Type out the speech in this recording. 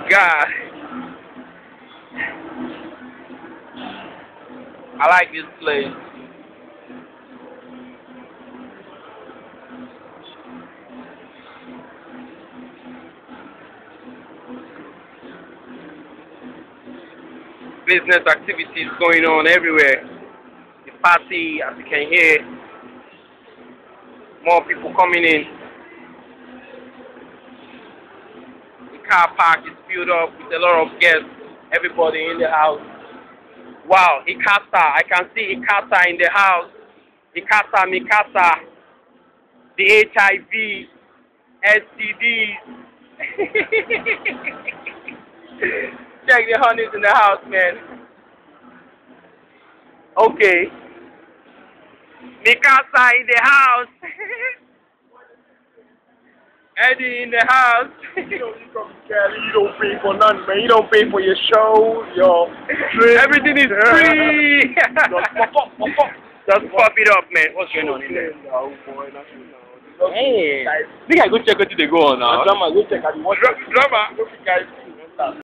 God. I like this place. Business activities going on everywhere. The party, as you can hear, more people coming in. The car park is filled up with a lot of guests. Everybody in the house. Wow, Ikasa. I can see Ikasa in the house. Ikasa, Mikasa. The HIV, STDs. Check the honeys in the house, man. Okay. Mikasa in the house. Eddie in the house. You come to Cali, you don't pay for nothing, man. You don't pay for your show, your drink. Everything is free. Just pop it up, man. What's going on in there? No, boy, not you know. Hey, I think I go check what they go on now. Drama, go check out the Drama. guys.